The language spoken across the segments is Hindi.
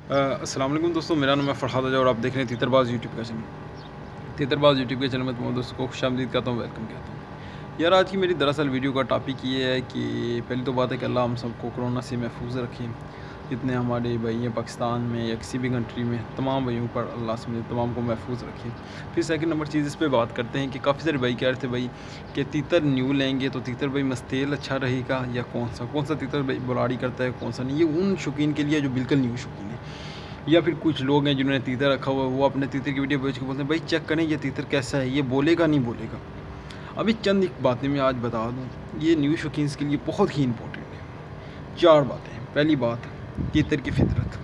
अस्सलाम वालेकुम दोस्तों, मेरा नाम है फ़रहाद अज़हर और आप देख रहे हैं तीतरबाज़ यूट्यूब का चैनल। तीतरबाज़ यूट्यूब के चैनल में तमाम दोस्तों को खुशामदीद कहता हूँ, वेलकम कहता हूँ। यार आज की मेरी दरअसल वीडियो का टॉपिक ये है कि पहली तो बात है कि अल्लाह हम सबको कोरोना से महफूज रखे। जितने हमारे भाई हैं पाकिस्तान में या किसी भी कंट्री में, तमाम भाइयों पर अल्लाह से तमाम को महफूज रखे। फिर सेकंड नंबर चीज़ इस पे बात करते हैं कि काफ़ी सारे भाई कह रहे थे भाई कि तीतर न्यू लेंगे तो तीतर भाई मस्तेल अच्छा रहेगा या कौन सा तीतर भाई बुलाड़ी करता है कौन सा नहीं। ये उन शौकीन के लिए जो बिल्कुल न्यू शौकीन है, या फिर कुछ लोग हैं जिन्होंने तीतर रखा हुआ है, वो अपने तीतर की वीडियो भेज के बोलते हैं भाई चेक करें ये तीतर कैसा है, ये बोलेगा नहीं बोलेगा। अभी चंद एक बातें मैं आज बता दूं, ये न्यू शौकीन के लिए बहुत ही इंपॉर्टेंट है। 4 बातें। पहली बात, तीतर की फितरत।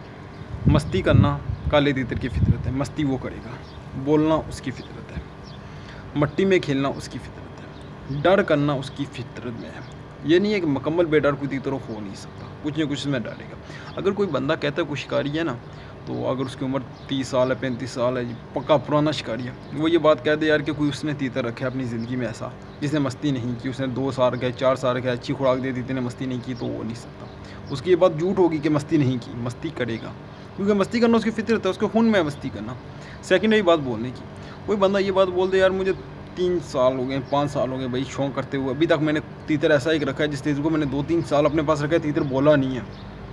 मस्ती करना काले तीतर की फितरत है, मस्ती वो करेगा। बोलना उसकी फितरत है। मट्टी में खेलना उसकी फितरत है। डर करना उसकी फितरत में है। ये नहीं है कि मुकम्मल बेडर कोई तीतर हो नहीं सकता, कुछ ना कुछ इसमें डरेगा। अगर कोई बंदा कहता है कोई शिकारी है ना, तो अगर उसकी उम्र 30 साल है 35 साल है, पक्का पुराना शिकारी है, वो ये बात कह दे यार कि कोई उसने तीतर रखे अपनी ज़िंदगी में ऐसा जिसने मस्ती नहीं की, उसने 2 साल रखे 4 साल रखे, अच्छी खुराक दे दी, इतने मस्ती नहीं की, तो वो नहीं सकता। उसकी ये बात झूठ होगी कि मस्ती नहीं की, मस्ती करेगा, क्योंकि मस्ती करना उसकी फितरत है, उसके खून में मस्ती करना। सेकेंडरी बात बोलने की, कोई बंदा ये बात बोल दे यार मुझे 3 साल हो गए 5 साल हो गए भाई शौक करते हुए, अभी तक मैंने तीतर ऐसा ही रखा है जिस तीतर को मैंने 2-3 साल अपने पास रखा है, तीतर बोला नहीं है।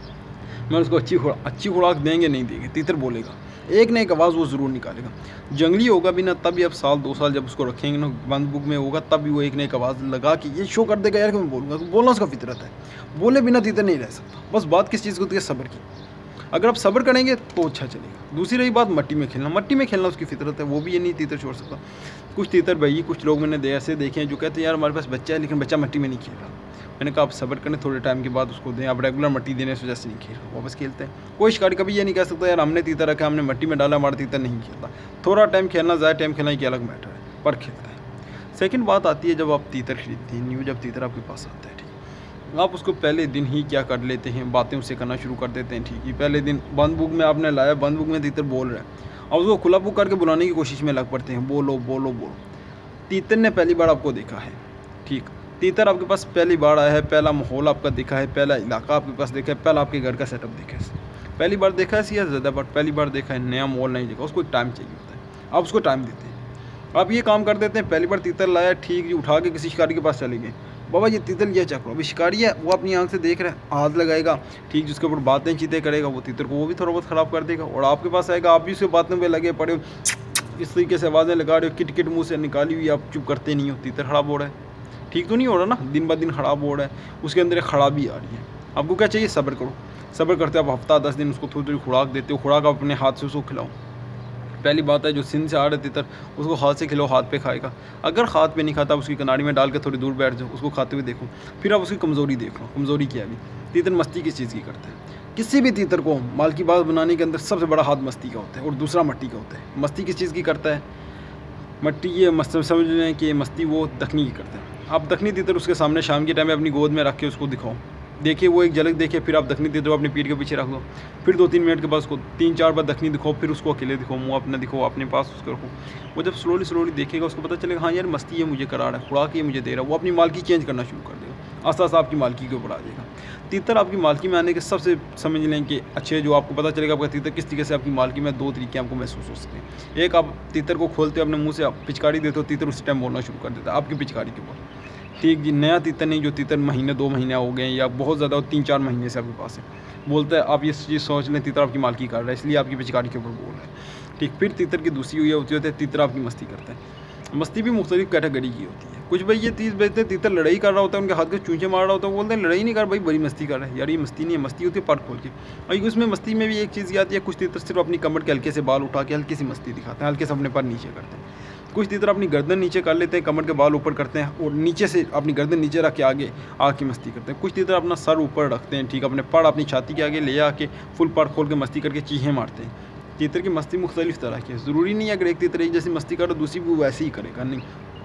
मैं उसको अच्छी खुराक देंगे नहीं देंगे, तीतर बोलेगा, एक ना एक आवाज़ वो ज़रूर निकालेगा। जंगली होगा भी ना तभी अब साल 2 साल जब उसको रखेंगे ना बंद बुक में होगा, तब भी वो एक ना एक आवाज़ लगा के ये शो कर देगा यार कि मैं बोलूँगा। तो बोलना उसका फितरत है, बोले बिना तीतर नहीं रह सकता। बस बात किस चीज़ को होती है, सब्र की। अगर आप सब्र करेंगे तो अच्छा चलेगा। दूसरी रही बात मट्टी में खेलना, मट्टी में खेलना उसकी फितरत है, वो भी ये नहीं तीतर छोड़ सकता। कुछ तीतर भाई, कुछ लोग मैंने ऐसे देखे हैं जो कहते हैं यार हमारे पास बच्चा है लेकिन बच्चा मट्टी में नहीं खेल रहा। मैंने कहा आप सब्र करें, थोड़े टाइम के बाद उसको दें। आप रेगुलर मट्टी देने की वजह से नहीं खेल रहा, वापस खेलते हैं। कोई शिकारी कभी ये नहीं कह सकता यार हमने तीतर रखा, हमने मट्टी में डाला, हमारा तीतर नहीं खेलता। थोड़ा टाइम खेलना, ज़्यादा टाइम खेलना एक अलग मैटर है, पर खेलता है। सेकंड बात आती है जब आप तीतर खरीदते हैं, न्यू जब तीतर आपके पास आता है, ठीक, आप उसको पहले दिन ही क्या कर लेते हैं, बातें उससे करना शुरू कर देते हैं। ठीक है, पहले दिन बंद बुक में आपने लाया, बंद बुक में तीतर बोल रहा है, अब उसको खुला बुक करके बुलाने की कोशिश में लग पड़ते हैं, बोलो बोलो बोलो। तीतर ने पहली बार आपको देखा है, ठीक, तीतर आपके पास पहली बार आया है, पहला माहौल आपका देखा है, पहला इलाका आपके पास देखा है, पहला आपके घर का सेटअप देखा है, पहली बार देखा है या ज़्यादा बार पहली बार देखा है, नया माहौल नहीं देखा, उसको एक टाइम चाहिए होता है। आप उसको टाइम देते हैं। आप ये काम कर देते हैं, पहली बार तीतर लाया, ठीक जी, उठा के किसी शिकारी के पास चले गए, बाबा ये तीतर लिया चक्रो। अभी शिकारी है, वो अपनी आंख से देख रहा है, हाथ लगाएगा, ठीक, जिसके ऊपर बातें चीतें करेगा, वो तीतर को वो भी थोड़ा बहुत ख़राब कर देगा, और आपके पास आएगा, आप भी उसके बातों पे लगे पड़े हो, इस तरीके से आवाज़ें लगा रहे हो, किट किट मुँह से निकाली हुई, आप चुप करते नहीं हो, तीतर ख़राब हो रहा है। ठीक तो नहीं हो रहा ना, दिन ब दिन ख़राब हो रहा है, उसके अंदर एक खराबी आ रही है। आपको क्या चाहिए, सब्र करो। सब्र करते आप हफ्ता 10 दिन उसको थोड़ी थोड़ी खुराक देते हो, खुराक आप अपने हाथ से उसको खिलाओ। पहली बात है जो सिंध से आ रहे तीतर, उसको हाथ से खिलाओ, हाथ पे खाएगा। अगर हाथ पे नहीं खाता, उसकी कनाड़ी में डाल के थोड़ी दूर बैठ जाओ, उसको खाते हुए देखो। फिर आप उसकी कमज़ोरी देख लो, कमज़ोरी क्या है। अभी तीतर मस्ती किस चीज़ की करता है, किसी भी तीतर को माल की बात बनाने के अंदर सबसे बड़ा हाथ मस्ती का होता है और दूसरा मट्टी का होता है। मस्ती किस चीज़ की करता है, मट्टी, ये समझ लें कि मस्ती वो दखनी की करता है। आप दखनी तीतर उसके सामने शाम के टाइम में अपनी गोद में रख के उसको दिखाओ, देखिए वो एक झलक देखे, फिर आप दखनी तीतर अपनी पीठ के पीछे रख दो, फिर 2-3 मिनट के बाद उसको 3-4 बार दखनी दिखाओ, फिर उसको अकेले दिखाओ, मुँह अपना दिखाओ, अपने पास उसको रखो। वो जब स्लोली देखेगा, उसको पता चलेगा हाँ यार मस्ती ये मुझे करा रहा है, खुराक ये मुझे दे रहा है, वो अपनी मालकी चेंज करना शुरू कर देगा, आस्ता आस्ता आपकी मालकी के ऊपर आ जाएगा। तीतर आपकी मालकी में आने के सबसे समझ लें कि अच्छे, जो आपको पता चलेगा आपका तीतर किस तरीके से आपकी मालकी में, 2 तरीके आपको महसूस हो सकते हैं। एक, आप तीतर को खोलते हो, अपने मुँह से आप पिचकारी देते हो, तीतर उस टाइम बोलना शुरू कर देता है आपकी पिचकारी के ऊपर। ठीक जी, नया तीतर नहीं, जो तीतर महीने 2 महीने हो गए या बहुत ज़्यादा 3-4 महीने से आपके पास है, बोलता है, आप ये चीज़ सोच लें तीतर आपकी मालकी कर रहा है, इसलिए आपकी पिचकारी के ऊपर बोल रहा है। ठीक, फिर तीतर की दूसरी हुई होती है तीतर आपकी मस्ती करता है। मस्ती भी मुख्तलिफ कैटेगरी की होती है। कुछ भाई ये चीज़ बेचते हैं, तीतर लड़ाई कर रहा होता है, उनके हाथ के चूंचे मार रहा होता है, वो बोलते हैं लड़ाई नहीं कर भाई, बड़ी मस्ती कर रहा है। यार ये मस्ती नहीं है, मस्ती होती है पट खोल के। और उसमें मस्ती में भी एक चीज़ आती है, कुछ तीतर सिर्फ अपनी कमर के हल्के से बाल उठा के हल्की सी मस्ती दिखाते हैं, हल्के से अपने पर नीचे करते हैं। कुछ तीतर अपनी गर्दन नीचे कर लेते हैं, कमर के बाल ऊपर करते हैं और नीचे से अपनी गर्दन नीचे रख के आगे की मस्ती करते हैं। कुछ तीतर अपना सर ऊपर रखते हैं, ठीक, अपने पड़ अपनी छाती के आगे ले आके फुल पड़ खोल के मस्ती करके चीखें मारते हैं। तीतर की मस्ती मुख्तलिफ तरह की है, ज़रूरी नहीं है अगर एक तीतर एक जैसी मस्ती करो दूसरी भी वैसे ही करेगा, नहीं,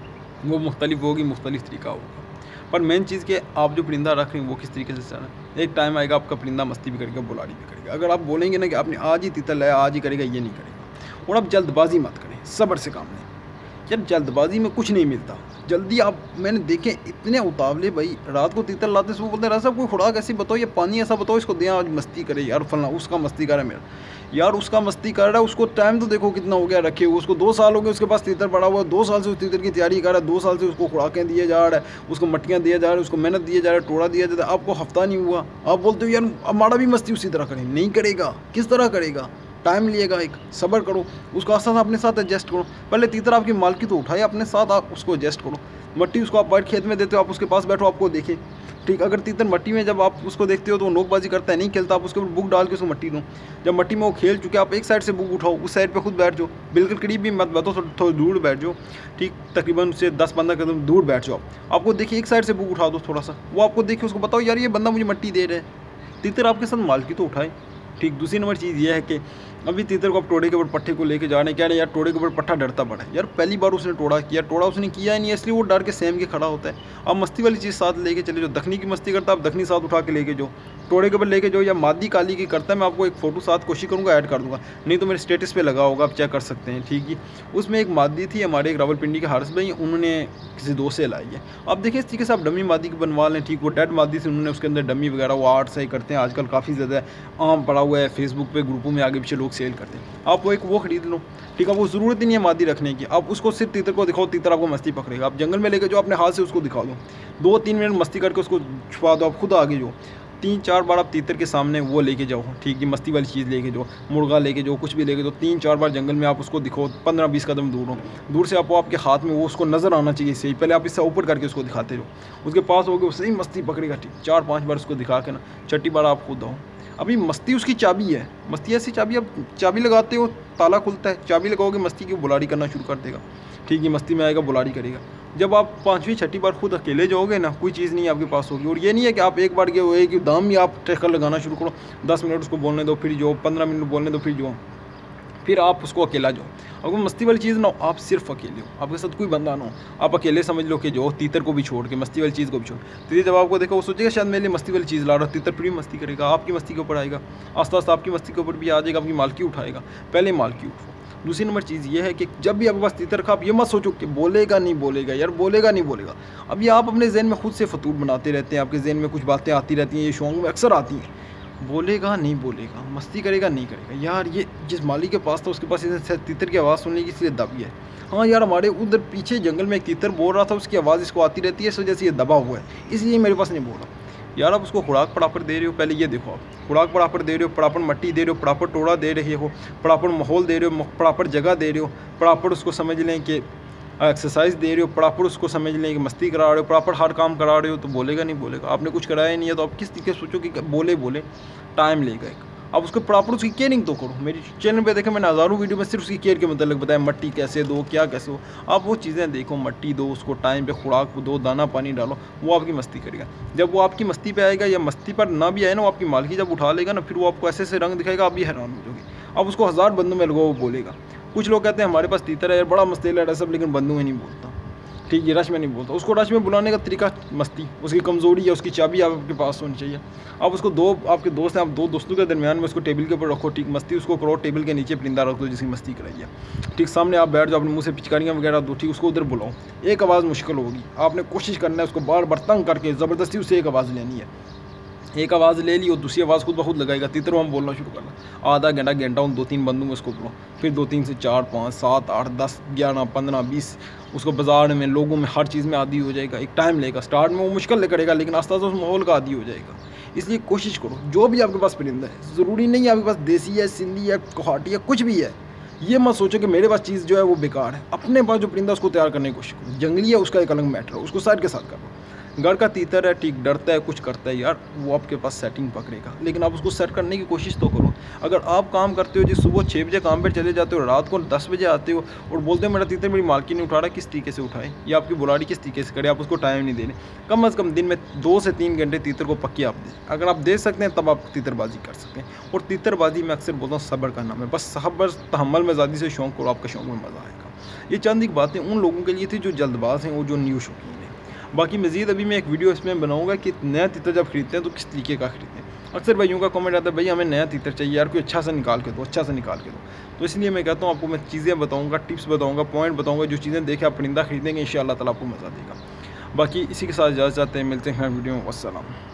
वो मुख्तलिफ होगी, मुख्तलिफ तरीका होगा। पर मेन चीज़ कि आप जो परिंदा रख रहे हैं वो किस तरीके से चल रहा है। एक टाइम आएगा आपका परिंदा मस्ती भी करेगा, बुलाड़ी भी करेगा। अगर आप बोलेंगे ना कि आपने आज ही तीतर लाया, आज ही करेगा, ये नहीं करेगा। और आप जल्दबाजी मत करें, सब्र से काम लें यार जल्दबाजी में कुछ नहीं मिलता, जल्दी आप मैंने देखे इतने उतावले भाई, रात को तीतर लाते सुबह बोलते हैं साहब कोई खुराक ऐसी बताओ या पानी ऐसा बताओ इसको दिया आज मस्ती करे यार, फलना उसका मस्ती करे मेरा यार, उसका मस्ती कर रहा है, उसको टाइम तो देखो कितना हो गया रखे हुए, उसको 2 साल हो गए उसके पास तीतर पड़ा हुआ है, 2 साल से उस तीतर की तैयारी कर रहा है, 2 साल से उसको खुराकें दिए जा रहा है, उसको मट्टियाँ दिए जा रहे हैं, उसको मेहनत दिए जा रहा है, टोड़ा दिया जाता है, आपको हफ्ता नहीं हुआ, आप बोलते हो यार हमारा भी मस्ती उसी तरह करें, नहीं करेगा, किस तरह करेगा, टाइम लिएगा, एक सब्र करो, उसको आस्ता अपने साथ एडजस्ट करो, पहले तीतर आपकी मालकी तो उठाए, अपने साथ आप उसको एडजस्ट करो, मट्टी उसको आप वाइट खेत में देते हो, आप उसके पास बैठो आपको देखे, ठीक, अगर तीतर मट्टी में जब आप उसको देखते हो तो वो नोकबाजी करता है, नहीं खेलता, आप उसके ऊपर बुक डाल के उसको मट्टी दो, जब मट्टी में वो खेल चुके आप एक साइड से बुक उठाओ, उस साइड पे खुद बैठ जाओ, बिल्कुल करीब भी मत बैठो, थोड़ा दूर बैठ जाओ, ठीक, तकरीबन उससे 10-15 कदम दूर बैठ जाओ, आपको देखिए एक साइड से बुक उठा दो थोड़ा सा, वो आपको देखिए उसको बताओ यार ये बंदा मुझे मट्टी दे रहा है, तीतर आपके साथ मालकी तो उठाए, ठीक। दूसरी नंबर चीज़ ये है कि अभी तीतर को आप टोड़े के ऊपर पट्टे को लेके जा रहे हैं, कह रहे हैं यार टोड़े के ऊपर पट्टा डरता पड़ा है, यार पहली बार उसने टोड़ा उसने किया ही नहीं, इसलिए वो डर के सेम के खड़ा होता है। आप मस्ती वाली चीज़ साथ लेके चले, जो दखनी की मस्ती करता है आप दखनी साथ उठा के लेके जाओ, टोड़े के ऊपर लेके जाओ, या मादी काली की करता है, मैं आपको एक फ़ोटो साथ कोशिश करूँगा ऐड कर दूँगा, नहीं तो मेरे स्टेटस पे लगा होगा, आप चेक कर सकते हैं, ठीक है। उसमें एक मादी थी हमारे एक रावलपिंडी के हारिस भाई, उन्होंने किसी दोस्त से लाई है, आप देखिए इस तरीके से आप डमी मादी की बनवा लें, ठीक, वो डेड मादी से उन्होंने उसके अंदर डमी वगैरह वो आर्ट सही करते हैं, आजकल काफ़ी ज़्यादा आम पड़ा हुआ है, फेसबुक पे ग्रुपों में आगे पीछे लोग सेल करते हैं, आप वो एक वो खरीद लो, ठीक है, वो ज़रूरत ही नहीं है मादी रखने की, आप उसको सिर्फ तीतर को दिखाओ, तीतर आपको मस्ती पकड़ेगा, आप जंगल में लेके जाओ अपने हाथ से उसको दिखा दो, 2-3 मिनट मस्ती करके उसको छुपा दो, आप खुद आगे जाओ, 3-4 बार आप तीतर के सामने वो लेके जाओ, ठीक है, मस्ती वाली चीज़ लेके जाओ, मुर्गा लेके जाओ, कुछ भी लेके जाओ, 3-4 बार जंगल में आप उसको दिखाओ, 15-20 कदम दूर से आपको आपके हाथ में वो उसको नज़र आना चाहिए सही, पहले आप इससे ऊपर करके उसको दिखाते रहो, उसके पास होगे वो सही मस्ती पकड़ेगा, ठीक, 4-5 बार उसको दिखा के ना, छठी बार आप खुद आओ। अभी मस्ती उसकी चाबी है, मस्ती ऐसी चाबी, आप चाबी लगाते हो ताला खुलता है, चाबी लगाओगे मस्ती की बुलाड़ी करना शुरू कर देगा, ठीक है, मस्ती में आएगा बुलाड़ी करेगा। जब आप 5वीं-6ठी बार खुद अकेले जाओगे ना, कोई चीज़ नहीं आपके पास होगी, और ये नहीं है कि आप एक बार गए हो एक दाम ही आप ट्रैकर लगाना शुरू करो, 10 मिनट उसको बोलने दो फिर जो, 15 मिनट बोलने दो फिर जो, फिर आप उसको अकेला जाओ। अगर मस्ती वाली चीज़ ना हो, आप सिर्फ अकेले हो, आपके साथ कोई बंदा ना हो, आप अकेले समझ लो कि जो तीतर को भी छोड़ के मस्ती वाली चीज़ को भी छोड़, तीतर जब आपको देखा वो सोचेगा शायद मेरे लिए मस्ती वाली चीज़ ला रहा है, तीतर फिर भी मस्ती करेगा, आपकी मस्ती के ऊपर आएगा, आस्ता आस्ता आपकी मस्ती के ऊपर भी आ जाएगा, आपकी मालकी उठाएगा, पहले मालकी उठाओ। दूसरी नंबर चीज़ ये है कि जब भी आपके पास तीतर का, आप ये मत सोचो कि बोलेगा नहीं बोलेगा, यार बोलेगा नहीं बोलेगा, अभी आप अपने जहन में खुद से फतूर बनाते रहते हैं, आपके जहन में कुछ बातें आती रहती हैं, ये शौक में अक्सर आती हैं, बोलेगा नहीं बोलेगा, मस्ती करेगा नहीं करेगा, यार ये जिस माली के पास था उसके पास इसे तीतर की आवाज़ सुनने की इसलिए दबी है, हाँ यार हमारे उधर पीछे जंगल में एक तीतर बोल रहा था, उसकी आवाज़ इसको आती रहती है, इस वजह से ये दबा हुआ है, इसलिए मेरे पास नहीं बोला। यार आप उसको खुराक पड़ापर दे रहे हो, पहले ये देखो, आप खुराक पड़ापर दे रहे हो, पड़ापर मट्टी दे रहे हो, पड़ापर टोड़ा दे रहे हो, पड़ापर माहौल दे रहे हो, पड़ापर जगह दे रहे हो, पड़ापर उसको समझ लें कि एक्सरसाइज दे रहे हो, प्रॉपर उसको समझ लें कि मस्ती करा रहे हो, प्रॉपर हर काम करा रहे हो, तो बोलेगा नहीं बोलेगा, आपने कुछ कराया नहीं है तो आप किस तरीके से सोचो कि बोले टाइम लेगा एक, आप उसको प्रॉपर उसकी केयरिंग तो करो। मेरी चैनल पे देखें मैंने हज़ारों वीडियो में सिर्फ उसकी केयर के मतलब बताया, मट्टी कैसे दो, क्या कैसे हो, आप वो चीज़ें देखो, मट्टी दो उसको, टाइम पे खुराक दो, दाना पानी डालो, वो आपकी मस्ती करेगा। जब वो आपकी मस्ती पे आएगा या मस्ती पर ना भी आए ना, वो आपकी मालकी जब उठा लेगा ना, फिर वो आपको ऐसे रंग दिखाएगा, आप भी हैरान हो जाओगे, आप उसको 1000 बंदों में लगाओ वो बोलेगा। कुछ लोग कहते हैं हमारे पास तीतर है यार, बड़ा मस्तेला है सब, लेकिन बंदों में नहीं बोलता, ठीक है, रश में नहीं बोलता, उसको रश में बुलाने का तरीका मस्ती, उसकी कमज़ोरी है, उसकी चाबी आपके पास होनी चाहिए। आप उसको आपके दोस्त हैं, आप 2 दोस्तों के दरमियान में उसको टेबल के ऊपर रखो, ठीक, मस्ती उसको करो, टेबल के नीचे परिंदा रख दो जिसकी मस्ती कराइए, ठीक, सामने आप बैठ जाओ, अपने मुँह से पिचकारियाँ वगैरह दो, ठीक, उसको उधर बुलाओ, एक आवाज़ मुश्किल होगी, आपने कोशिश करना है उसको बार बार तंग करके ज़बरदस्ती उससे एक आवाज़ लेनी है, एक आवाज़ ले ली और दूसरी आवाज़ खुद ब खुद लगाएगा, तीतर हम बोलना शुरू करना, आधा घंटा उन 2-3 बंदों में उसको बोलो, फिर 2-3 से 4, 5, 7, 8, 10, 11, 15, 20 उसको बाज़ार में, लोगों में, हर चीज़ में आदी हो जाएगा। एक टाइम लेगा, स्टार्ट में वो मुश्किल करेगा, लेकिन आस्ता आस्ता उस माहौल का आदी हो जाएगा। इसलिए कोशिश करो, जो भी आपके पास परिंदा है, ज़रूरी नहीं है आपके पास देसी है, सिंधी है, कोहाटी है, कुछ भी है, ये मत सोचो कि मेरे पास चीज़ जो है वो बेकार है। अपने पास जो परिंदा उसको तैयार करने की कोशिश करो, जंगली है उसका एक अलग मैटर है, उसको साइड के साथ करो। घर का तीतर है, ठीक, डरता है, कुछ करता है, यार वो आपके पास सेटिंग पकड़ेगा, लेकिन आप उसको सेट करने की कोशिश तो करो। अगर आप काम करते हो जी, सुबह 6 बजे काम पर चले जाते हो, रात को 10 बजे आते हो और बोलते हो मेरा तीतर मेरी मालकी नहीं उठा रहा, किस तरीके से उठाए, या आपकी बुलाड़ी किस तरीके से करे, आप उसको टाइम नहीं दे रहे। कम अज़ कम दिन में 2 से 3 घंटे तीतर को पक्के आप दें, अगर आप दे सकते हैं तब आप तीतरबाजी कर सकते हैं। और तीतरबाजी में अक्सर बोलता हूँ सब्र का नाम है, बस सब्र तहम्मुल में ज़्यादा से शौक़ करो, आपका शौक़ में मज़ा आएगा। ये चंद एक बातें उन लोगों के लिए थी जो जल्दबाज हैं, वो जो न्यू शौकीन हैं। बाकी मज़ीद अभी मैं एक वीडियो इसमें बनाऊंगा कि नया तीतर जब खरीदते हैं तो किस तरीके का खरीदें। अक्सर भाइयों का कमेंट आता है भाई हमें नया तीतर चाहिए यार, कोई अच्छा सा निकाल के दो, अच्छा सा निकाल के दो। तो इसलिए मैं कहता हूँ आपको मैं चीज़ें बताऊँगा, टिप्स बताऊँगा, पॉइंट बताऊँगा, जो चीज़ें देखे आप परिंदा खरीदेंगे इंशाअल्लाह ताला आपको मज़ा देगा। बाकी इसी के साथ इजाज़त चाहते हैं, मिलते हैं वीडियो में। वस्सलाम।